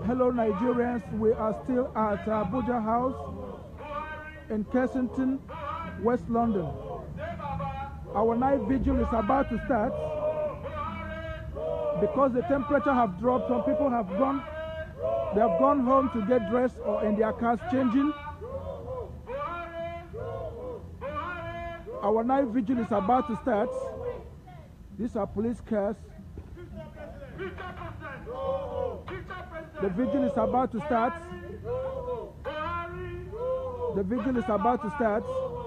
Hello Nigerians, we are still at Abuja House in Kensington, West London. Our night vigil is about to start. Because the temperature have dropped, some people have gone home to get dressed or in their cars changing. Our night vigil is about to start. These are police cars. The vigil is about to start. The vigil is about to start.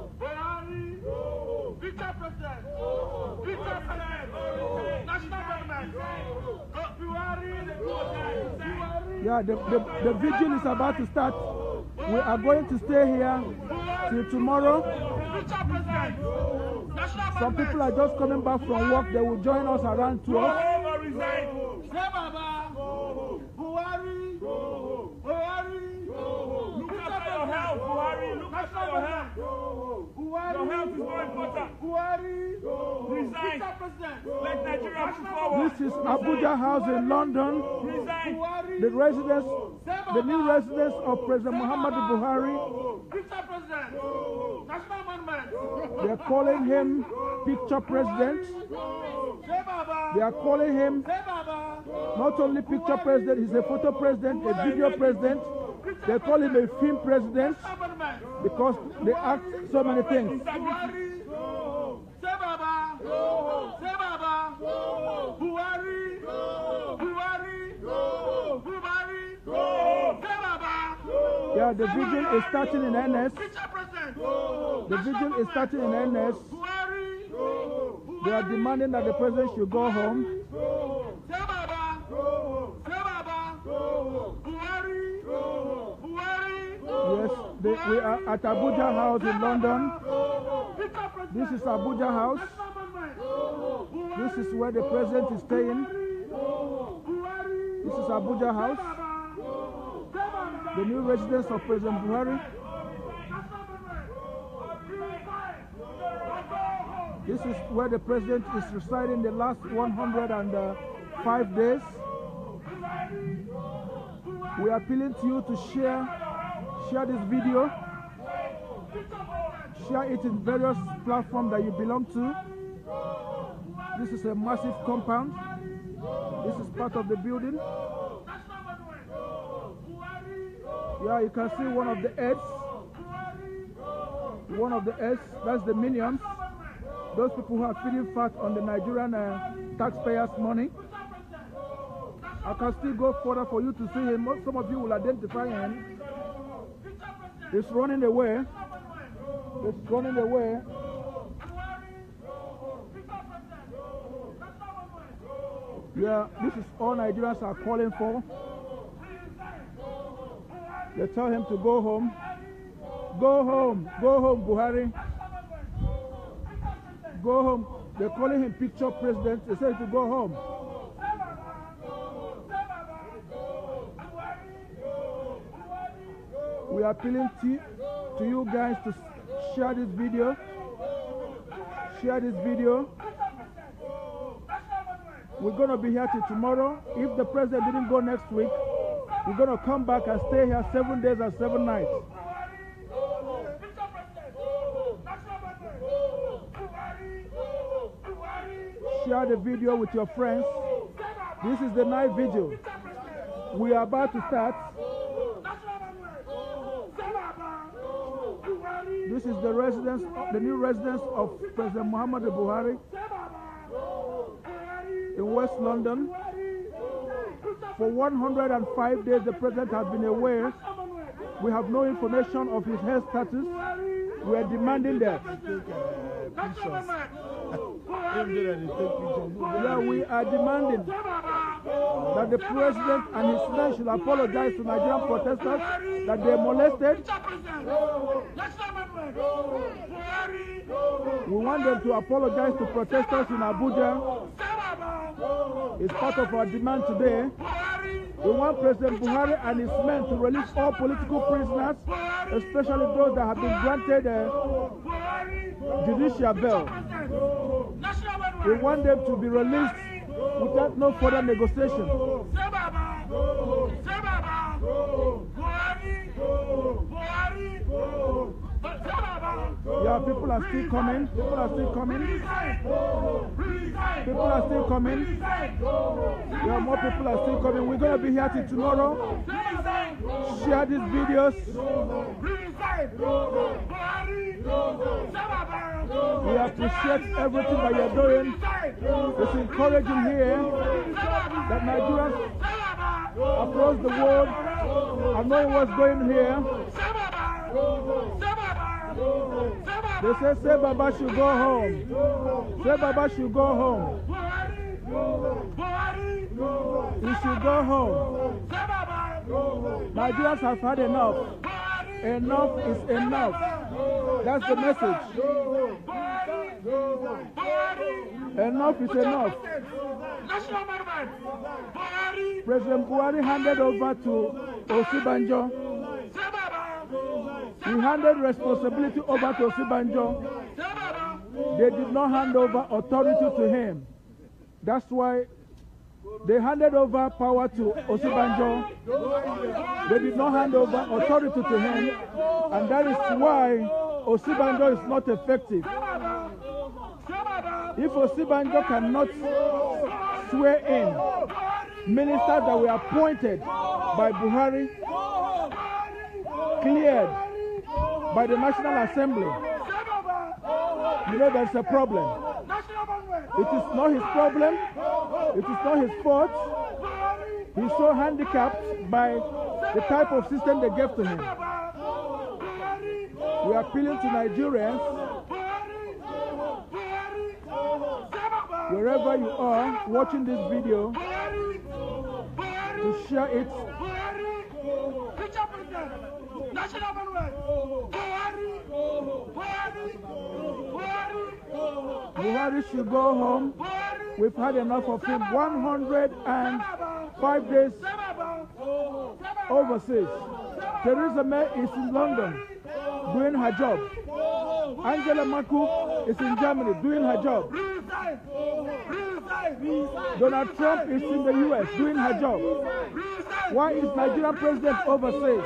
Yeah, the vigil is about to start. We are going to stay here till tomorrow. Some people are just coming back from work. They will join us around 12. Your health is more important. Resign. Let Nigeria move forward. This is Abuja House in London. Resign. The new residence of President Muhammadu Buhari. They are calling him picture president. They are calling him not only picture president, he's a photo president, a video president. They call him a film president because they act so many things. Yeah, the vigil is starting in earnest. The vigil is starting in earnest. They are demanding that the president should go home. Yes, we are at Abuja House in London. This is Abuja House. This is where the president is staying. This is Abuja House. The new residence of President Buhari. This is where the president is residing the last 105 days. We are appealing to you to share this video. Share it in various platforms that you belong to. This is a massive compound. This is part of the building. Yeah, you can see one of the heads. One of the heads, that's the minions. Those people who are feeding fat on the Nigerian taxpayers' money. I can still go further for you to see him. Some of you will identify him. He's running away. He's running away. Yeah, this is all Nigerians are calling for. They tell him to go home. Go home. Go home, Buhari. Go home. They're calling him picture president. They say to go home. We are appealing to you guys to share this video. Share this video. We're going to be here till tomorrow. If the president didn't go next week, we're going to come back and stay here 7 days and 7 nights. Share the video with your friends. This is the night vigil. We are about to start. This is the residence, the new residence of President Muhammadu Buhari in West London. For 105 days, the president has been away. We have no information of his health status. We are demanding that. Yeah, we are demanding that the president and his men should apologize to Nigerian protesters that they molested. We want them to apologize to protesters in Abuja. It's part of our demand today. We want President Buhari and his men to release all political prisoners, especially those that have been granted judicial bail. We want them to be released without no further negotiation. Yeah, people are still coming. People are still coming. People are still coming. Yeah, more people are still coming. We're going to be here till tomorrow. Share these videos. We appreciate everything that you're doing. It's encouraging here that Nigerians across the world are knowing what's going here. They say Baba should go home. Say Baba should go home. He should go home. Nigerians have had enough. Enough is enough. That's the message. Enough is enough. President Buhari handed over to Osibanjo. He handed responsibility over to Osibanjo. They did not hand over authority to him. That's why they handed over power to Osibanjo. They did not hand over authority to him, and that is why Osibanjo is not effective. If Osibanjo cannot swear in ministers that were appointed by Buhari, cleared by the National Assembly, you know there's a problem. It is not his problem. It is not his fault. He's so handicapped by the type of system they gave to him. We are appealing to Nigerians, wherever you are watching this video, to share it. Buhari should go home. We've had enough of him. 105 days overseas. Theresa May is in London doing her job. Angela Merkel is in Germany doing her job. Donald Trump is in the US doing her job. Why is Nigerian president overseas?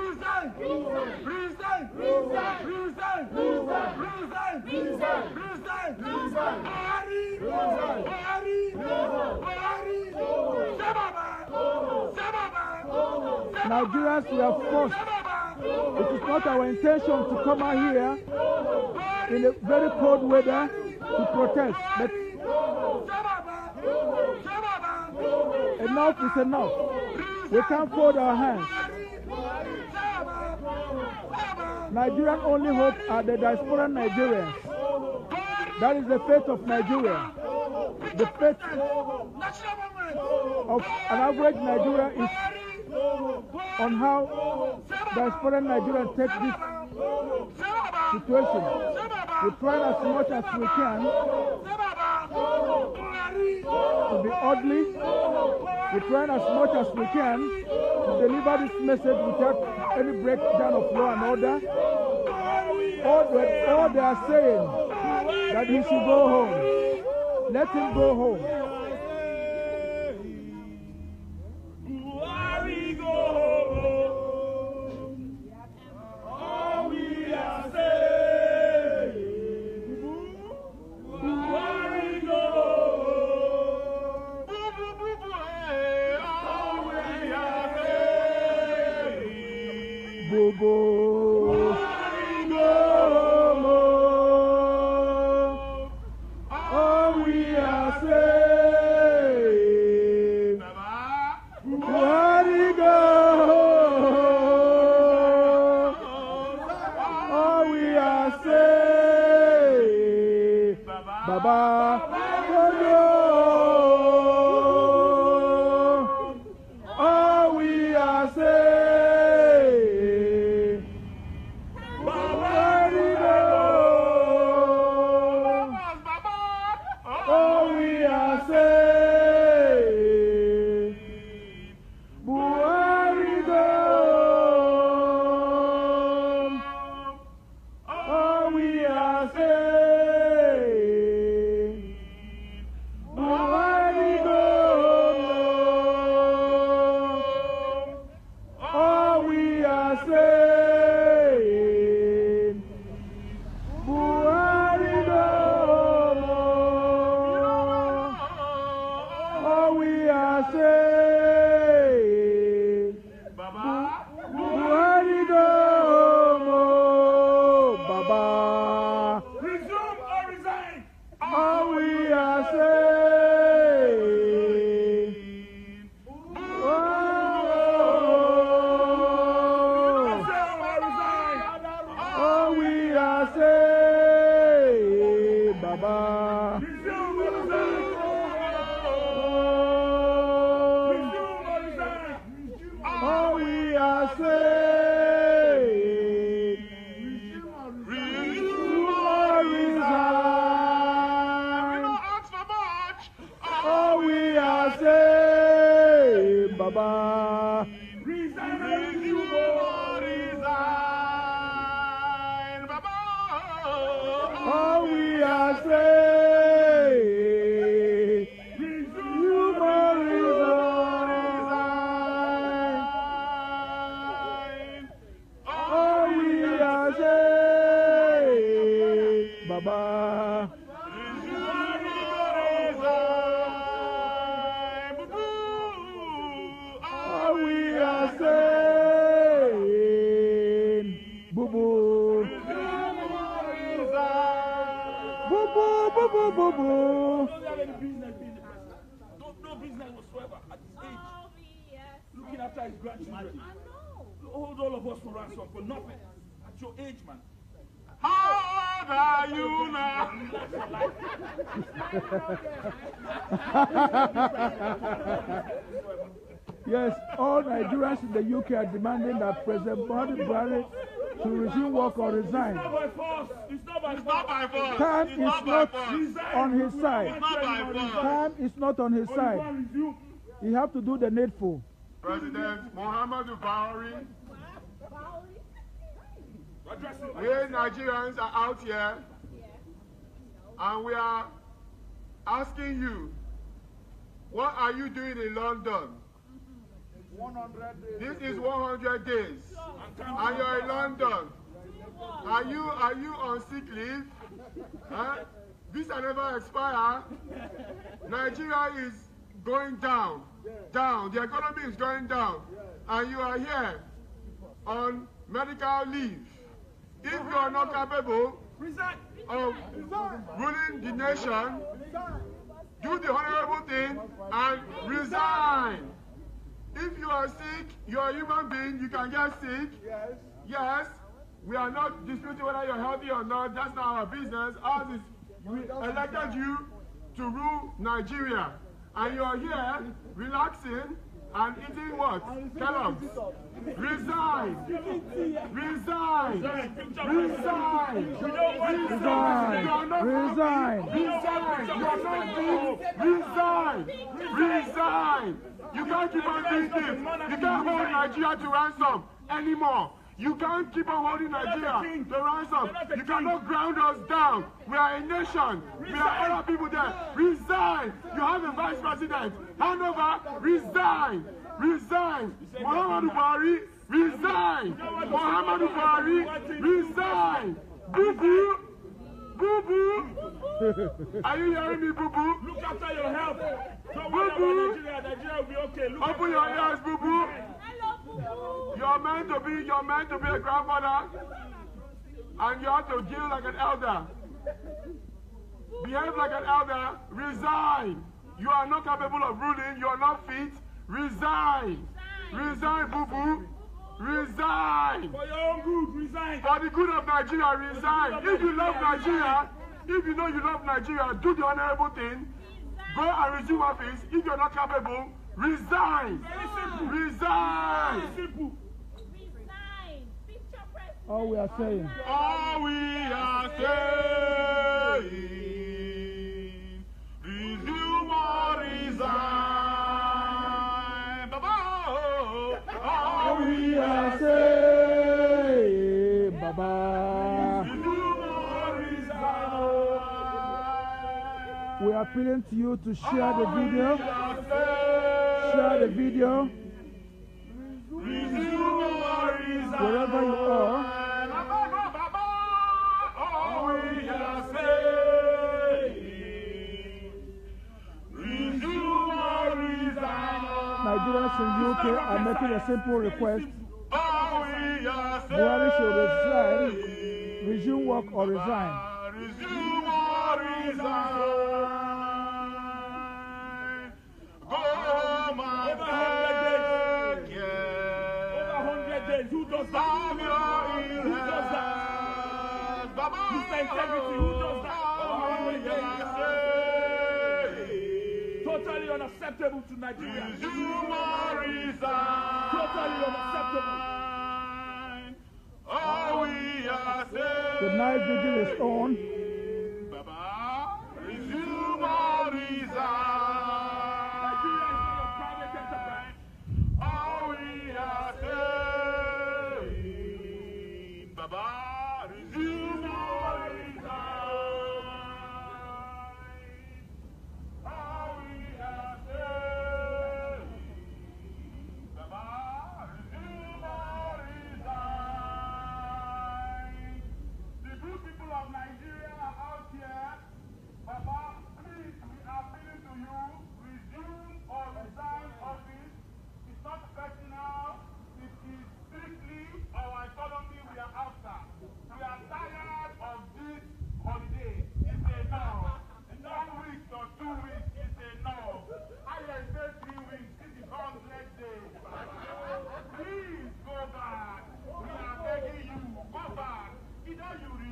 Nigerians, we are forced. It is not our intention to come out here in a very cold weather to protest, but enough is enough. We can't fold our hands. Nigerian only hope are the diaspora Nigerians. That is the fate of Nigeria. The fate of an average Nigerian is on how diaspora Nigerians take this situation. We try as much as we can to be orderly. We try as much as we can to deliver this message without any breakdown of law and order. All they are saying that he should go home. Let him go home. Oh, we are All we are saying, Baba. Resign, Baba. All we are saying, you must resign. All we are saying, Baba. All we are saying, boo boo. Boo boo boo boo boo boo. Don't have any business being the president. No business whatsoever at his age. Looking after his grandchildren. Hold all of us to ransom for nothing. At your age, man. How old are you now? Yes, all Nigerians in the UK are demanding that President Buhari to resume work or resign. It's not by force. It's not by It's not by force. Time It's is not by not force. on his side. It's not by force. Time is not on his side. He have to do the needful. President Muhammadu Buhari, we Nigerians are out here and we are asking you, what are you doing in London? 100 days. This is 100 days and you're in London. Are you on sick leave? Huh? Visa never expire. Nigeria is going down. The economy is going down. And you are here on medical leave. If you are not capable of ruling the nation, do the honorable thing and resign. If you are sick, you are a human being, you can get sick. Yes, we are not disputing whether you're healthy or not. That's not our business. Ours is, we elected you to rule Nigeria. And you are here relaxing and eating what? Kellogg's. Resign! Resign! Resign! Resign! Resign! Resign! You can't keep on doing this. You can't hold Nigeria to ransom anymore. You can't keep on holding Nigeria to ransom. You cannot ground us down. We are a nation. We are other people there. Resign. You have a vice president. Hand over. Resign. Resign. Muhammadu Buhari. Resign. Muhammadu Buhari. Resign. Boo boo. Boo boo. Are you hearing me, boo boo? Look after your health. Don't Boo worry boo. about Nigeria. Nigeria will be okay. Look Open your ears, boo boo. You're meant to be a grandfather, and you have to deal like an elder. Behave like an elder. Resign. You are not capable of ruling. You are not fit. Resign. Resign, boo boo. Resign. for your own good, resign. For the good of Nigeria, resign. If you love Nigeria, if you know you love Nigeria, do the honorable thing. Go and resume office. If you're not capable, resign. Very simple. Resign. Very simple. Resign. Picture president. All we are saying. All we are saying, resume or resign. Baba. All we are saying, Baba. Resume or resign. We are appealing to you to share the video. Share the video wherever you are. Nigerians in UK are making a simple request. Buhari should resign, resume work or resign. Resume or resign. Go home and take Over 100 days. Who does that? Who does that? Mr. Integrity, who does that? Over 100 days. Totally unacceptable to Nigeria. Resume or resign. Totally unacceptable. All we are saying. The night vigil is on. Baba, resume or resign.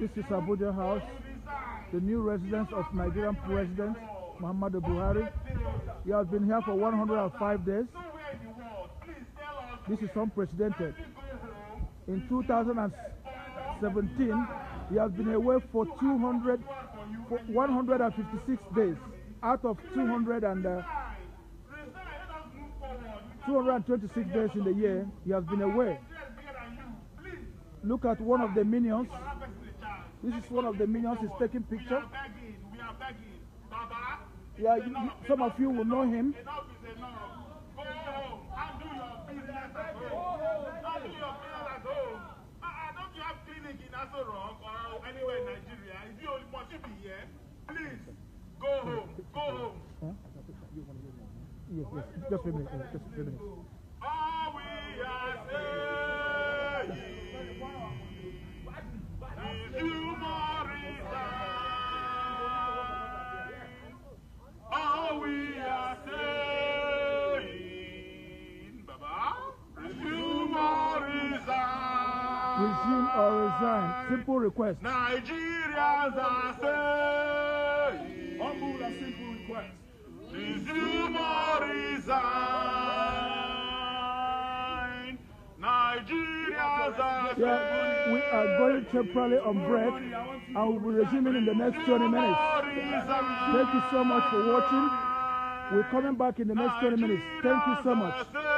This is Abuja House, the new residence of Nigerian President Muhammadu Buhari. He has been here for 105 days. This is unprecedented. In 2017, he has been away for 156 days out of 226 days in the year. He has been away. Look at one of the minions. This is one of the minions. He's taking picture. Yeah, some of you will know him. Anywhere in Nigeria, if you only want to be here, please go home. Go home. Huh? Yes, just a minute. Just a minute. All we are saying is you more resign. All we are saying, Baba, resume or resign. Resume or resign. Simple request. Nigerians are saying, Humble and simple request. resume or resign. Nigerians are Yeah, we are going temporarily on break and we'll be resuming in the next 20 minutes. Thank you so much for watching. We're coming back in the next 20 minutes. Thank you so much.